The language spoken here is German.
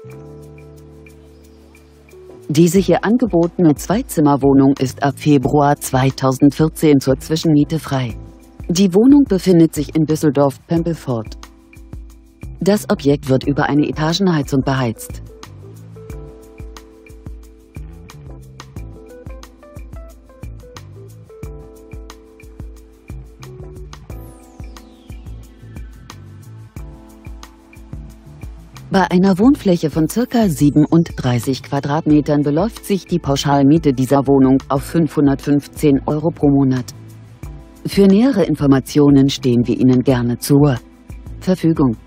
Diese hier angebotene Zweizimmerwohnung ist ab Februar 2014 zur Zwischenmiete frei. Die Wohnung befindet sich in Düsseldorf-Pempelfort. Das Objekt wird über eine Etagenheizung beheizt. Bei einer Wohnfläche von ca. 37 Quadratmetern beläuft sich die Pauschalmiete dieser Wohnung auf 515 € pro Monat. Für nähere Informationen stehen wir Ihnen gerne zur Verfügung.